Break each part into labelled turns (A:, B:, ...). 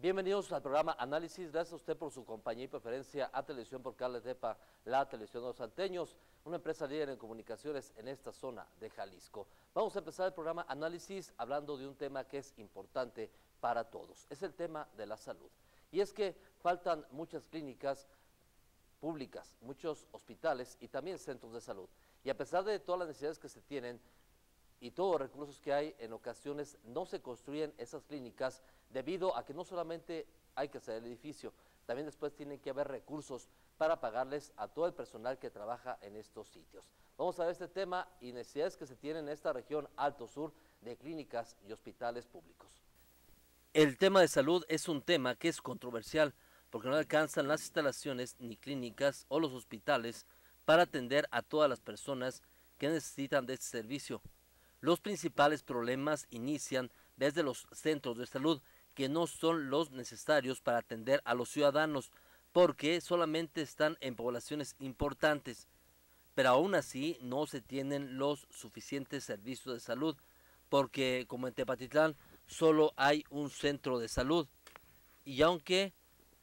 A: Bienvenidos al programa Análisis. Gracias a usted por su compañía y preferencia a Televisión por Cable Tepa, la televisión de los salteños, una empresa líder en comunicaciones en esta zona de Jalisco. Vamos a empezar el programa Análisis hablando de un tema que es importante para todos. Es el tema de la salud. Y es que faltan muchas clínicas públicas, muchos hospitales y también centros de salud. Y a pesar de todas las necesidades que se tienen y todos los recursos que hay, en ocasiones no se construyen esas clínicas debido a que no solamente hay que hacer el edificio, también después tienen que haber recursos para pagarles a todo el personal que trabaja en estos sitios. Vamos a ver este tema y necesidades que se tienen en esta región Alto Sur de clínicas y hospitales públicos. El tema de salud es un tema que es controversial porque no alcanzan las instalaciones ni clínicas o los hospitales para atender a todas las personas que necesitan de este servicio. Los principales problemas inician desde los centros de salud, que no son los necesarios para atender a los ciudadanos, porque solamente están en poblaciones importantes, pero aún así no se tienen los suficientes servicios de salud, porque como en Tepatitlán solo hay un centro de salud, y aunque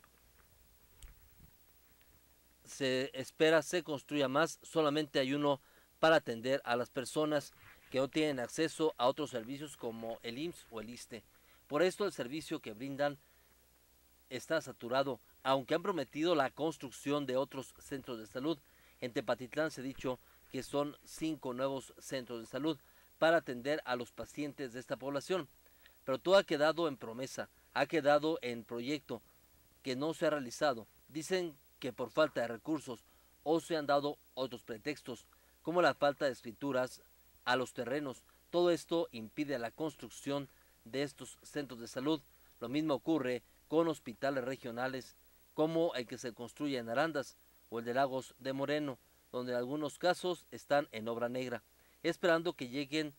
A: se espera se construya más, solamente hay uno para atender a las personas que no tienen acceso a otros servicios como el IMSS o el ISSSTE. Por esto el servicio que brindan está saturado, aunque han prometido la construcción de otros centros de salud. En Tepatitlán se ha dicho que son 5 nuevos centros de salud para atender a los pacientes de esta población. Pero todo ha quedado en promesa, ha quedado en proyecto que no se ha realizado. Dicen que por falta de recursos o se han dado otros pretextos, como la falta de escrituras a los terrenos. Todo esto impide la construcción de estos centros de salud. Lo mismo ocurre con hospitales regionales como el que se construye en Arandas o el de Lagos de Moreno, donde en algunos casos están en obra negra, esperando que lleguen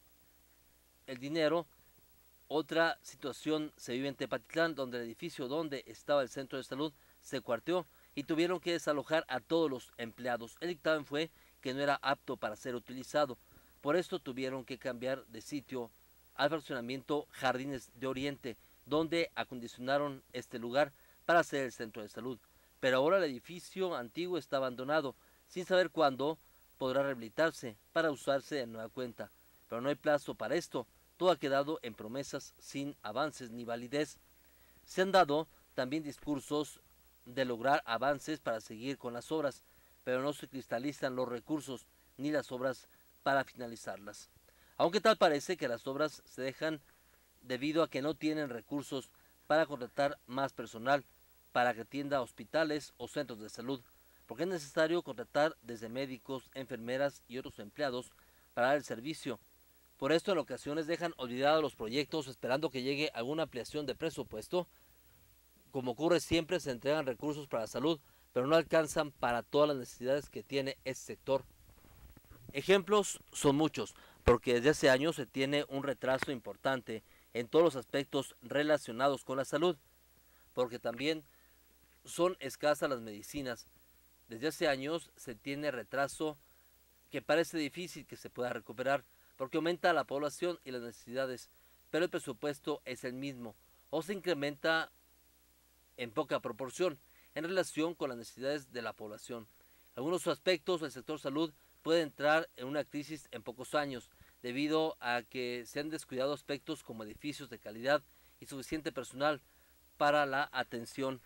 A: el dinero. Otra situación se vive en Tepatitlán, donde el edificio donde estaba el centro de salud se cuarteó y tuvieron que desalojar a todos los empleados. El dictamen fue que no era apto para ser utilizado. Por esto tuvieron que cambiar de sitio al fraccionamiento Jardines de Oriente, donde acondicionaron este lugar para hacer el centro de salud. Pero ahora el edificio antiguo está abandonado, sin saber cuándo podrá rehabilitarse para usarse de nueva cuenta. Pero no hay plazo para esto, todo ha quedado en promesas sin avances ni validez. Se han dado también discursos de lograr avances para seguir con las obras, pero no se cristalizan los recursos ni las obras para finalizarlas. Aunque tal parece que las obras se dejan debido a que no tienen recursos para contratar más personal para que atienda hospitales o centros de salud, porque es necesario contratar desde médicos, enfermeras y otros empleados para dar el servicio. Por esto en ocasiones dejan olvidados los proyectos esperando que llegue alguna ampliación de presupuesto. Como ocurre siempre, se entregan recursos para la salud, pero no alcanzan para todas las necesidades que tiene este sector. Ejemplos son muchos, porque desde hace años se tiene un retraso importante en todos los aspectos relacionados con la salud, porque también son escasas las medicinas. Desde hace años se tiene retraso que parece difícil que se pueda recuperar, porque aumenta la población y las necesidades, pero el presupuesto es el mismo, o se incrementa en poca proporción en relación con las necesidades de la población. Algunos aspectos del sector salud puede entrar en una crisis en pocos años, debido a que se han descuidado aspectos como edificios de calidad y suficiente personal para la atención.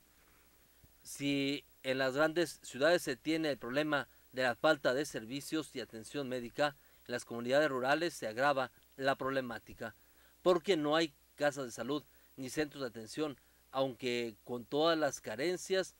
A: Si en las grandes ciudades se tiene el problema de la falta de servicios y atención médica, en las comunidades rurales se agrava la problemática, porque no hay casas de salud ni centros de atención, aunque con todas las carencias,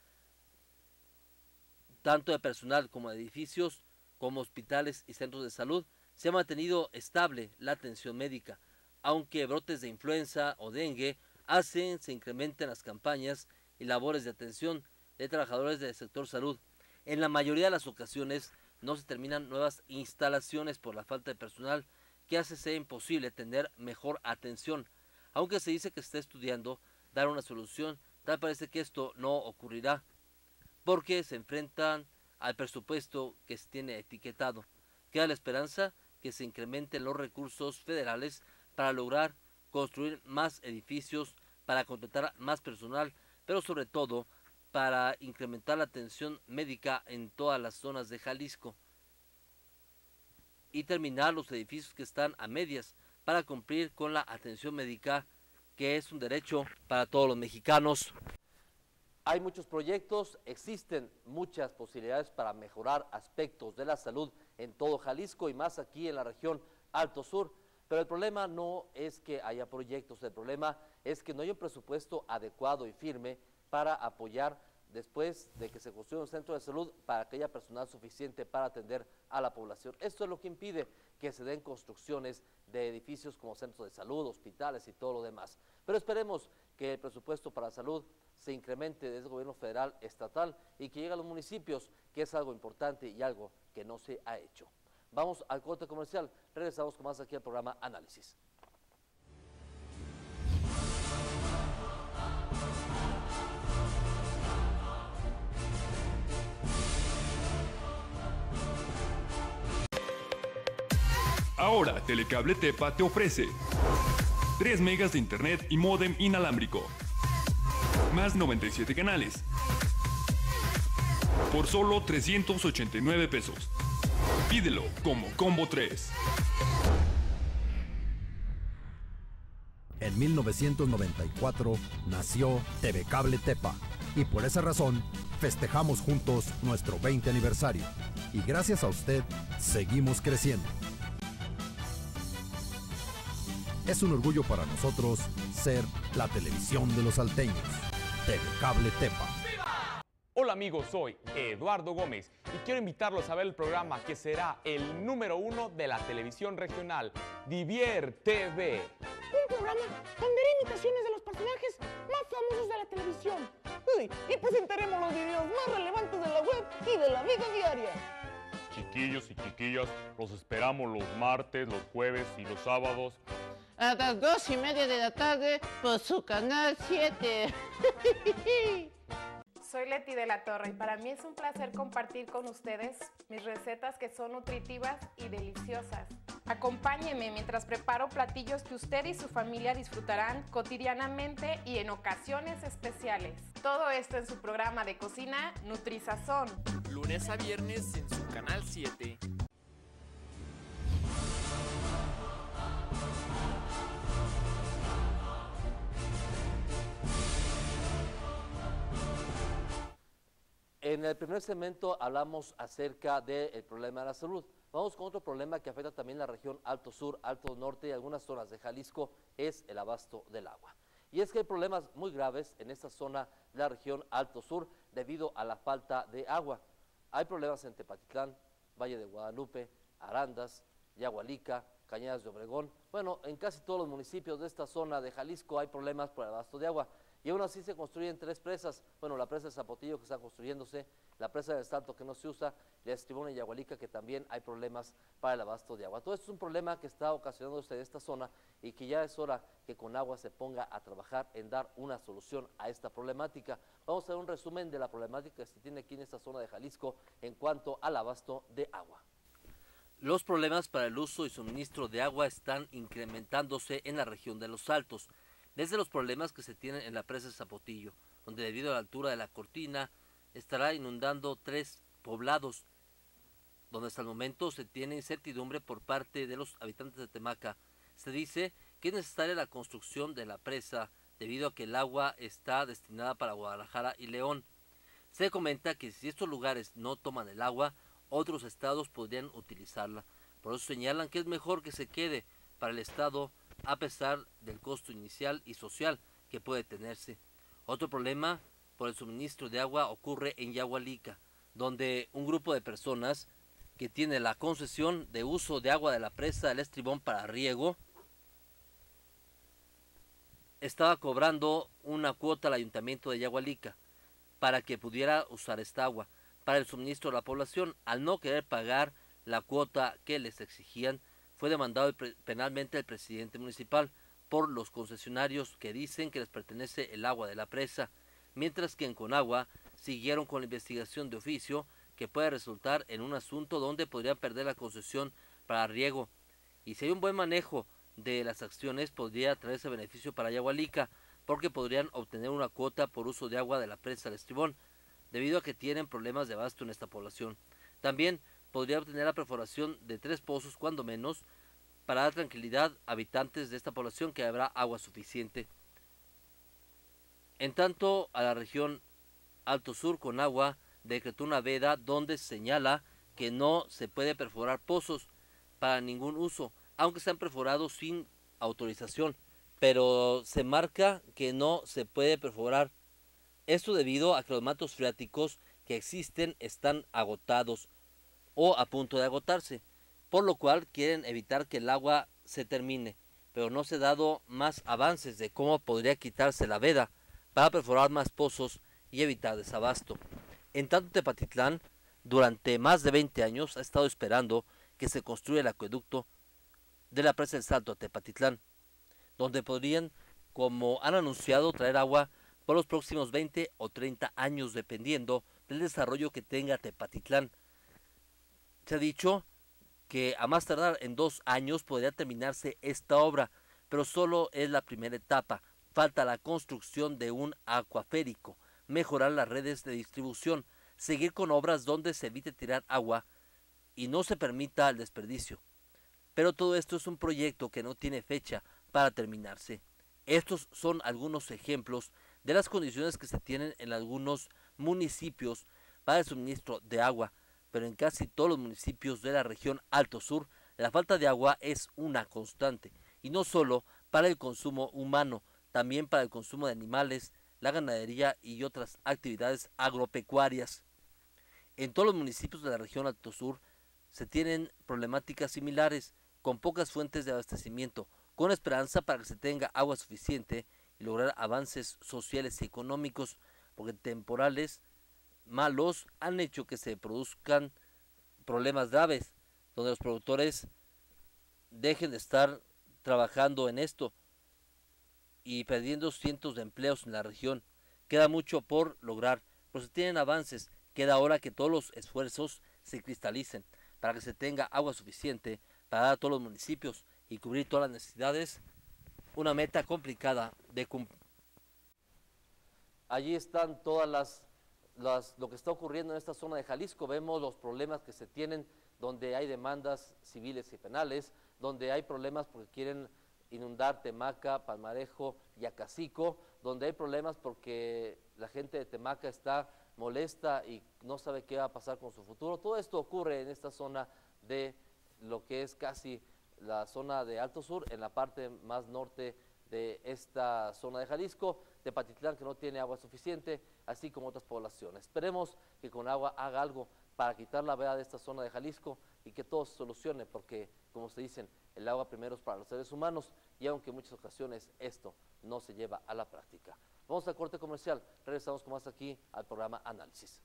A: tanto de personal como de edificios, como hospitales y centros de salud, se ha mantenido estable la atención médica, aunque brotes de influenza o dengue hacen se incrementen las campañas y labores de atención de trabajadores del sector salud. En la mayoría de las ocasiones no se terminan nuevas instalaciones por la falta de personal, que hace sea imposible tener mejor atención. Aunque se dice que se está estudiando dar una solución, tal parece que esto no ocurrirá, porque se enfrentan al presupuesto que se tiene etiquetado. Queda la esperanza que se incrementen los recursos federales para lograr construir más edificios para contratar más personal, pero sobre todo para incrementar la atención médica en todas las zonas de Jalisco y terminar los edificios que están a medias para cumplir con la atención médica, que es un derecho para todos los mexicanos. Hay muchos proyectos, existen muchas posibilidades para mejorar aspectos de la salud en todo Jalisco y más aquí en la región Alto Sur, pero el problema no es que haya proyectos, el problema es que no hay un presupuesto adecuado y firme para apoyar después de que se construya un centro de salud para que haya personal suficiente para atender a la población. Esto es lo que impide que se den construcciones de edificios como centros de salud, hospitales y todo lo demás. Pero esperemos que el presupuesto para salud se incremente desde el gobierno federal, estatal y que llegue a los municipios, que es algo importante y algo que no se ha hecho. Vamos al corte comercial, regresamos con más aquí al programa Análisis.
B: Ahora Telecable Tepa te ofrece 3 megas de internet y módem inalámbrico, más 97 canales, por solo 389 pesos. Pídelo como Combo 3.
C: En 1994 nació TV Cable Tepa y por esa razón festejamos juntos nuestro 20 aniversario y gracias a usted seguimos creciendo. Es un orgullo para nosotros ser la televisión de los salteños. TV Cable Tepa.
D: Hola amigos, soy Eduardo Gómez y quiero invitarlos a ver el programa que será el número 1 de la televisión regional, Divier-TV.
E: Un programa donde haré imitaciones de los personajes más famosos de la televisión. Y presentaremos los videos más relevantes de la web y de la vida diaria.
F: Chiquillos y chiquillas, los esperamos los martes, los jueves y los sábados
E: A las 2:30 de la tarde por su canal 7.
G: Soy Leti de la Torre y para mí es un placer compartir con ustedes mis recetas que son nutritivas y deliciosas. Acompáñenme mientras preparo platillos que usted y su familia disfrutarán cotidianamente y en ocasiones especiales. Todo esto en su programa de cocina Nutrisazón.
H: Lunes a viernes en su canal 7.
A: En el primer segmento hablamos acerca del problema de la salud. Vamos con otro problema que afecta también la región Alto Sur, Alto Norte y algunas zonas de Jalisco, es el abasto del agua. Y es que hay problemas muy graves en esta zona de la región Alto Sur debido a la falta de agua. Hay problemas en Tepatitlán, Valle de Guadalupe, Arandas, Yagualica, Cañadas de Obregón. Bueno, en casi todos los municipios de esta zona de Jalisco hay problemas por el abasto de agua. Y aún así se construyen 3 presas, bueno, la presa de Zapotillo que está construyéndose, la presa del Salto que no se usa, la Estribona y Yagualica que también hay problemas para el abasto de agua. Todo esto es un problema que está ocasionándose en esta zona y que ya es hora que Conagua se ponga a trabajar en dar una solución a esta problemática. Vamos a ver un resumen de la problemática que se tiene aquí en esta zona de Jalisco en cuanto al abasto de agua. Los problemas para el uso y suministro de agua están incrementándose en la región de Los Altos. Desde los problemas que se tienen en la presa de Zapotillo, donde debido a la altura de la cortina estará inundando 3 poblados, donde hasta el momento se tiene incertidumbre por parte de los habitantes de Temaca. Se dice que es necesaria la construcción de la presa debido a que el agua está destinada para Guadalajara y León. Se comenta que si estos lugares no toman el agua, otros estados podrían utilizarla. Por eso señalan que es mejor que se quede para el estado a pesar del costo inicial y social que puede tenerse. Otro problema por el suministro de agua ocurre en Yagualica, donde un grupo de personas que tiene la concesión de uso de agua de la presa del Estribón para riego estaba cobrando una cuota al ayuntamiento de Yagualica para que pudiera usar esta agua para el suministro de la población. Al no querer pagar la cuota que les exigían, fue demandado penalmente el presidente municipal por los concesionarios que dicen que les pertenece el agua de la presa, mientras que en Conagua siguieron con la investigación de oficio que puede resultar en un asunto donde podrían perder la concesión para riego. Y si hay un buen manejo de las acciones, podría traerse beneficio para Yagualica, porque podrían obtener una cuota por uso de agua de la presa del Estribón, debido a que tienen problemas de abasto en esta población. También podría obtener la perforación de 3 pozos, cuando menos, para dar tranquilidad a habitantes de esta población que habrá agua suficiente. En tanto, a la región Alto Sur con agua decretó una veda donde señala que no se puede perforar pozos para ningún uso, aunque sean perforados sin autorización, pero se marca que no se puede perforar. Esto debido a que los mantos freáticos que existen están agotados o a punto de agotarse, por lo cual quieren evitar que el agua se termine, pero no se ha dado más avances de cómo podría quitarse la veda para perforar más pozos y evitar desabasto. En tanto, Tepatitlán durante más de 20 años ha estado esperando que se construya el acueducto de la presa del Salto a Tepatitlán, donde podrían, como han anunciado, traer agua por los próximos 20 o 30 años, dependiendo del desarrollo que tenga Tepatitlán. Se ha dicho que a más tardar en 2 años podría terminarse esta obra, pero solo es la primera etapa. Falta la construcción de un acuaférico, mejorar las redes de distribución, seguir con obras donde se evite tirar agua y no se permita el desperdicio. Pero todo esto es un proyecto que no tiene fecha para terminarse. Estos son algunos ejemplos de las condiciones que se tienen en algunos municipios para el suministro de agua, pero en casi todos los municipios de la región Alto Sur la falta de agua es una constante, y no solo para el consumo humano, también para el consumo de animales, la ganadería y otras actividades agropecuarias. En todos los municipios de la región Alto Sur se tienen problemáticas similares, con pocas fuentes de abastecimiento, con esperanza para que se tenga agua suficiente y lograr avances sociales y económicos, porque temporales malos han hecho que se produzcan problemas graves, donde los productores dejen de estar trabajando en esto y perdiendo cientos de empleos en la región. Queda mucho por lograr, pero se tienen avances. Queda ahora que todos los esfuerzos se cristalicen para que se tenga agua suficiente para dar a todos los municipios y cubrir todas las necesidades, una meta complicada de cumplir. Allí están todas lo que está ocurriendo en esta zona de Jalisco. Vemos los problemas que se tienen, donde hay demandas civiles y penales, donde hay problemas porque quieren inundar Temaca, Palmarejo y Acacico, donde hay problemas porque la gente de Temaca está molesta y no sabe qué va a pasar con su futuro. Todo esto ocurre en esta zona de lo que es casi la zona de Alto Sur, en la parte más norte de esta zona de Jalisco, Tepatitlán, que no tiene agua suficiente, así como otras poblaciones. Esperemos que con agua haga algo para quitar la veda de esta zona de Jalisco y que todo se solucione, porque, como se dicen, el agua primero es para los seres humanos, y aunque en muchas ocasiones esto no se lleva a la práctica. Vamos al corte comercial, regresamos con más aquí al programa Análisis.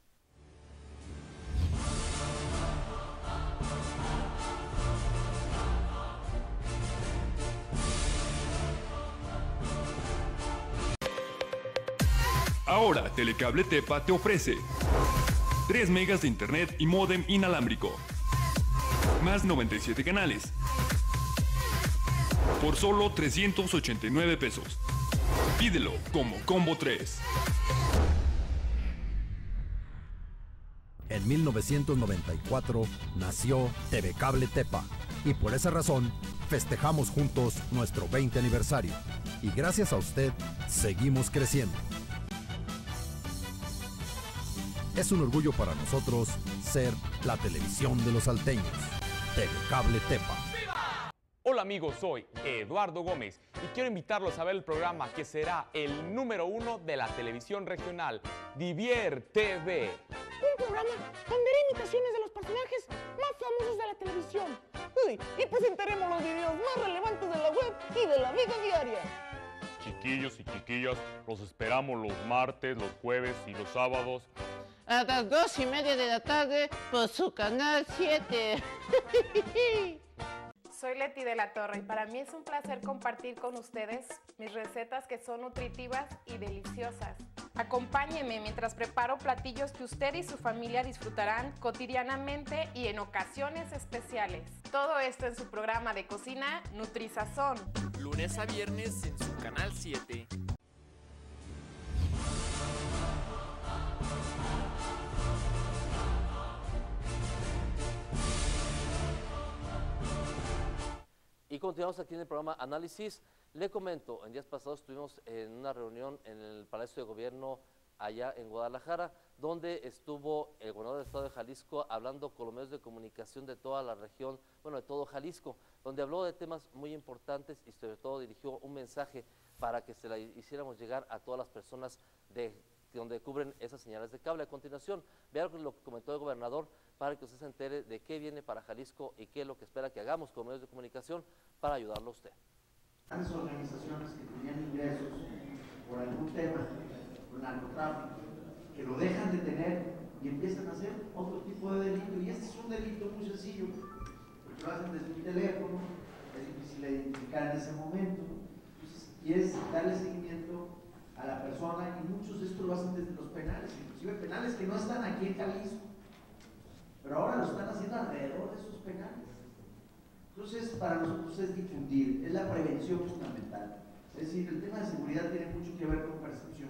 B: Ahora Telecable Tepa te ofrece 3 megas de internet y módem inalámbrico, más 97 canales, por solo 389 pesos. Pídelo como Combo 3.
C: En 1994 nació TV Cable Tepa, y por esa razón festejamos juntos nuestro 20 aniversario. Y gracias a usted seguimos creciendo. Es un orgullo para nosotros ser la televisión de los salteños. TV Cable Tepa.
D: Hola amigos, soy Eduardo Gómez y quiero invitarlos a ver el programa que será el número 1 de la televisión regional, Divier.TV.
E: Un programa donde haré imitaciones de los personajes más famosos de la televisión. Y presentaremos los videos más relevantes de la web y de la vida diaria.
F: Chiquillos y chiquillas, los esperamos los martes, los jueves y los sábados
I: a las 2:30 de la tarde por su canal 7.
G: Soy Leti de la Torre y para mí es un placer compartir con ustedes mis recetas que son nutritivas y deliciosas. Acompáñenme mientras preparo platillos que usted y su familia disfrutarán cotidianamente y en ocasiones especiales. Todo esto en su programa de cocina Nutrisazón.
H: Lunes a viernes en su canal 7.
A: continuamos aquí en el programa Análisis. Le comento, en días pasados estuvimos en una reunión en el Palacio de Gobierno allá en Guadalajara, donde estuvo el gobernador del estado de Jalisco hablando con los medios de comunicación de toda la región, bueno, de todo Jalisco, donde habló de temas muy importantes y sobre todo dirigió un mensaje para que se la hiciéramos llegar a todas las personas de donde cubren esas señales de cable. A continuación, vean lo que comentó el gobernador para que usted se entere de qué viene para Jalisco y qué es lo que espera que hagamos con medios de comunicación para ayudarlo a usted.
J: Las organizaciones que tenían ingresos por algún tema, por narcotráfico, que lo dejan de tener y empiezan a hacer otro tipo de delito. Y este es un delito muy sencillo, porque lo hacen desde un teléfono, es difícil de identificar en ese momento. Entonces, y es darle seguimiento a la persona, y muchos de estos lo hacen desde los penales, inclusive penales que no están aquí en Jalisco, pero ahora lo están haciendo alrededor de esos penales. Entonces, para nosotros es difundir, es la prevención fundamental. Es decir, el tema de seguridad tiene mucho que ver con percepción.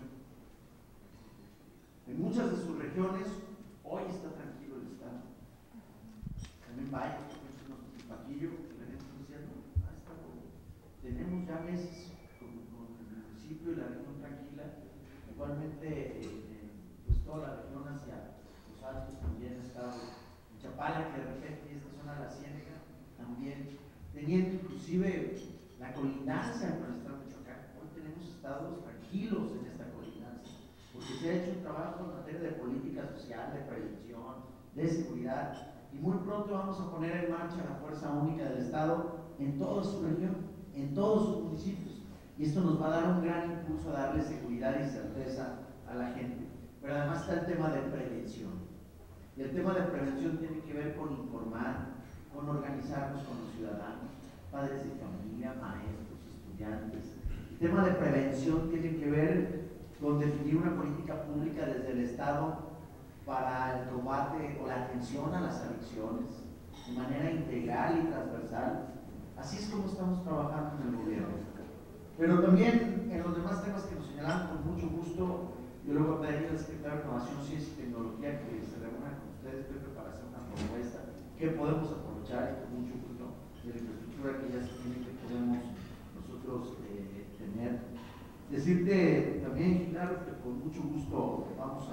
J: En muchas de sus regiones, hoy está tranquilo el Estado. También vaya, en Paquillo, que la gente está diciendo, está bueno. Tenemos ya meses con el municipio y la región tranquila. Igualmente, pues toda la región hacia los Altos también ha estado en Chapala, que de repente esta zona de la Ciénega también, teniendo inclusive la colindancia con el estado de Michoacán. Hoy tenemos estados tranquilos en esta colindancia, porque se ha hecho un trabajo en materia de política social, de prevención, de seguridad, y muy pronto vamos a poner en marcha la Fuerza Única del Estado en toda su región, en todos sus municipios, y esto nos va a dar un gran impulso a darle seguridad y certeza a la gente. Pero además está el tema de prevención, y el tema de prevención tiene que ver con informar, con organizarnos con los ciudadanos, padres de familia, maestros, estudiantes. El tema de prevención tiene que ver con definir una política pública desde el Estado para el combate o la atención a las adicciones de manera integral y transversal. Así es como estamos trabajando en el gobierno. Pero también en los demás temas que nos señalan, con mucho gusto, yo le voy a pedir al secretario de Innovación, Ciencia y Tecnología que se reúna con ustedes, Pepe, para hacer una propuesta que podemos aprovechar y con mucho gusto de la infraestructura que ya se tiene, que podemos nosotros tener. Decirte también, claro, que con mucho gusto vamos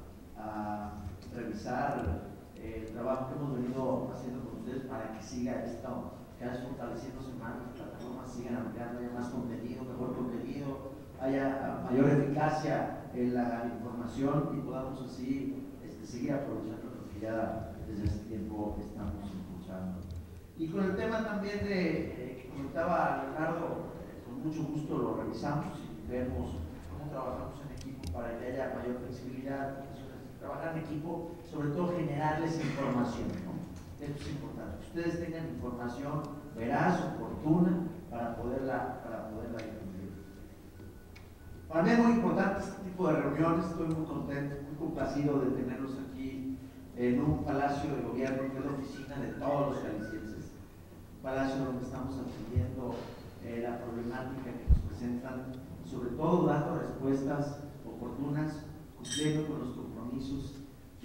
J: a revisar el trabajo que hemos venido haciendo con ustedes para que siga esto, cada vez fortaleciéndose más, las plataformas sigan ampliando, haya más contenido, mejor contenido, haya mayor eficacia en la información y podamos así seguir aprovechando lo que ya desde hace tiempo estamos impulsando. Y con el tema también que comentaba Leonardo, con mucho gusto lo revisamos y vemos cómo trabajamos en equipo para que haya mayor flexibilidad. Trabajar en equipo, sobre todo generarles información, ¿no? Esto es importante, que ustedes tengan información veraz, oportuna, para poderla difundir. Para mí es muy importante este tipo de reuniones, estoy muy contento, muy complacido de tenerlos aquí en un palacio de gobierno que es la oficina de todos los jaliscienses, un palacio donde estamos atendiendo la problemática que nos presentan, sobre todo dando respuestas oportunas, cumpliendo con los compromisos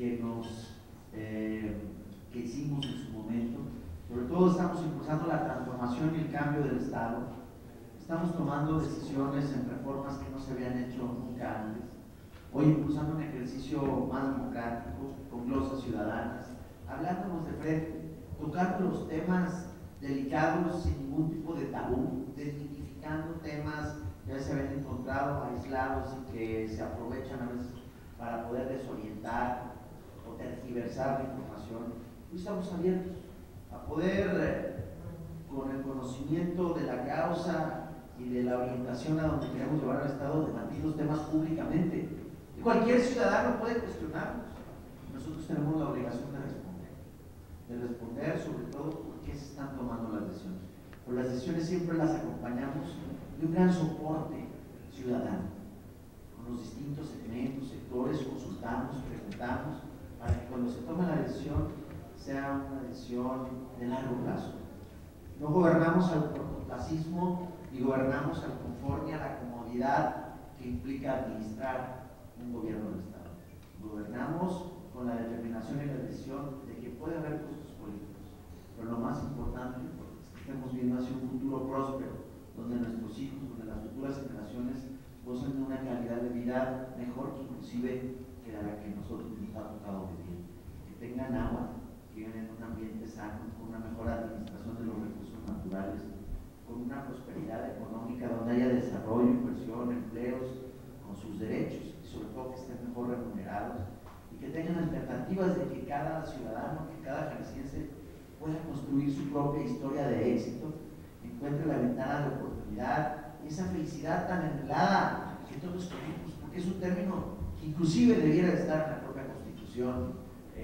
J: que hicimos en su momento. Sobre todo estamos impulsando la transformación y el cambio del Estado. Estamos tomando decisiones en reformas que no se habían hecho nunca antes. Hoy impulsando un ejercicio más democrático, con glosas ciudadanas, hablándonos de frente, tocando los temas delicados sin ningún tipo de tabú, desmitificando temas que ya se habían encontrado aislados y que se aprovechan a veces para poder desorientar o tergiversar la información. Hoy estamos abiertos a poder, con el conocimiento de la causa y de la orientación a donde queremos llevar al Estado, debatir los temas públicamente. Y cualquier ciudadano puede cuestionarnos. Nosotros tenemos la obligación de responder sobre todo por qué se están tomando las decisiones. Por las decisiones siempre las acompañamos de un gran soporte ciudadano. Con los distintos segmentos, sectores, consultamos, preguntamos, para que cuando se tome la decisión sea una decisión de largo plazo. No gobernamos al cortoplacismo y gobernamos al confort y a la comodidad que implica administrar un gobierno del Estado. Gobernamos con la determinación y la decisión de que puede haber costos políticos, pero lo más importante es que estemos viendo hacia un futuro donde nuestros hijos, donde las futuras generaciones gozan de una calidad de vida mejor que inclusive que la que nosotros nos ha tocado vivir. Que tengan agua, que vivan en un ambiente sano, con una mejor administración de los recursos naturales, con una prosperidad económica donde haya desarrollo, inversión, empleos, con sus derechos y sobre todo que estén mejor remunerados y que tengan alternativas de que cada ciudadano, que cada jalisciense pueda construir su propia historia de éxito, encuentre la ventana de oportunidad y esa felicidad tan anhelada que todos queremos, porque es un término que inclusive debiera estar en la propia Constitución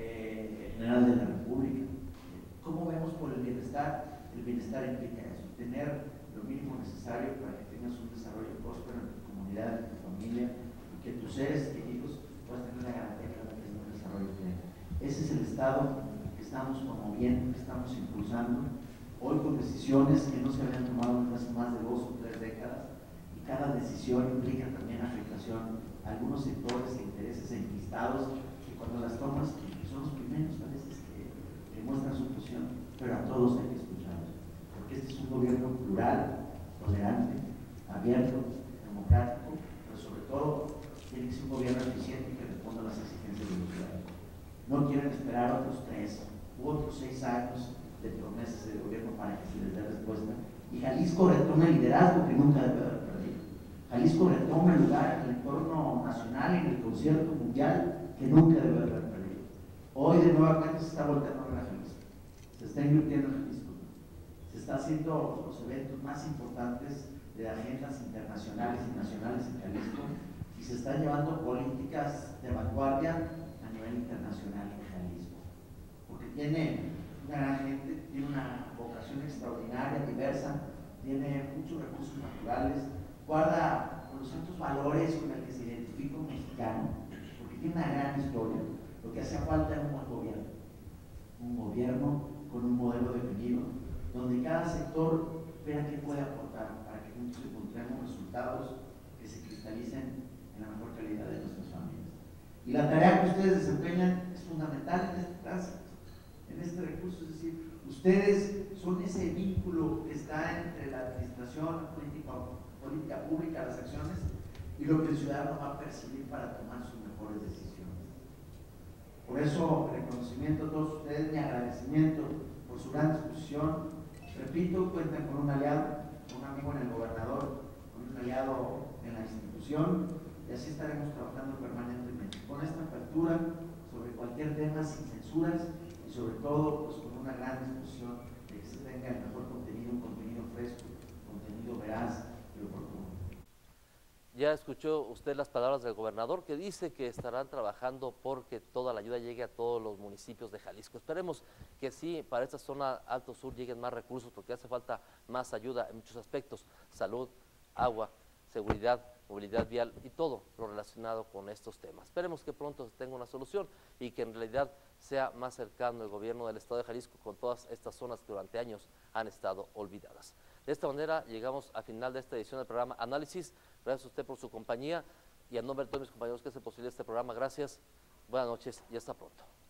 J: General de la República. ¿Cómo vemos por el bienestar? El bienestar implica eso, tener lo mínimo necesario para que tengas un desarrollo próspero en tu comunidad, en tu familia, y que tus seres queridos puedan tener la garantía que van a tener un desarrollo pleno. Ese es el estado que estamos promoviendo, que estamos impulsando, hoy con decisiones que no se habían tomado en hace más de 2 o 3 décadas, y cada decisión implica también afectación a algunos sectores e intereses enquistados que cuando las tomas son los primeros a veces que muestran su posición, pero a todos hay que escucharlos, porque este es un gobierno plural, tolerante, abierto, democrático, pero sobre todo tiene que ser un gobierno eficiente que responda a las exigencias de los ciudadanos. No quieren esperar otros 3 u otros 6 años de promesas de gobierno para que se les dé respuesta. Y Jalisco retome el liderazgo que nunca debe haber perdido. Jalisco retome el lugar en el entorno nacional y en el concierto mundial que nunca debe haber perdido. Hoy de nueva cuenta se está volteando a ver a Jalisco. Se está invirtiendo en Jalisco. Se está haciendo los eventos más importantes de agendas internacionales y nacionales en Jalisco y se están llevando políticas de vanguardia a nivel internacional en Jalisco. Porque tiene una gran gente, tiene una vocación extraordinaria, diversa, tiene muchos recursos naturales, guarda los altos valores con el que se identifica un mexicano, porque tiene una gran historia. Lo que hace falta es un gobierno con un modelo definido, donde cada sector vea qué puede aportar para que juntos encontremos resultados que se cristalicen en la mejor calidad de nuestras familias. Y la tarea que ustedes desempeñan es fundamental en este tránsito, en este recurso, es decir, ustedes son ese vínculo que está entre la administración, la política pública, las acciones y lo que el ciudadano va a percibir para tomar sus mejores decisiones. Por eso, reconocimiento a todos ustedes, mi agradecimiento por su gran disposición. Repito, cuentan con un aliado, un amigo en el gobernador, con un aliado en la institución, y así estaremos trabajando permanentemente, con esta apertura sobre cualquier tema, sin censuras, y sobre todo pues, con una gran disposición de que se tenga el mejor contenido, un contenido fresco, contenido veraz y oportuno.
A: Ya escuchó usted las palabras del gobernador que dice que estarán trabajando porque toda la ayuda llegue a todos los municipios de Jalisco. Esperemos que sí, para esta zona Alto Sur lleguen más recursos porque hace falta más ayuda en muchos aspectos, salud, agua, seguridad, movilidad vial y todo lo relacionado con estos temas. Esperemos que pronto se tenga una solución y que en realidad sea más cercano el gobierno del estado de Jalisco con todas estas zonas que durante años han estado olvidadas. De esta manera llegamos al final de esta edición del programa Análisis. Gracias a usted por su compañía y a nombre de todos mis compañeros que hacen posible este programa, gracias, buenas noches y hasta pronto.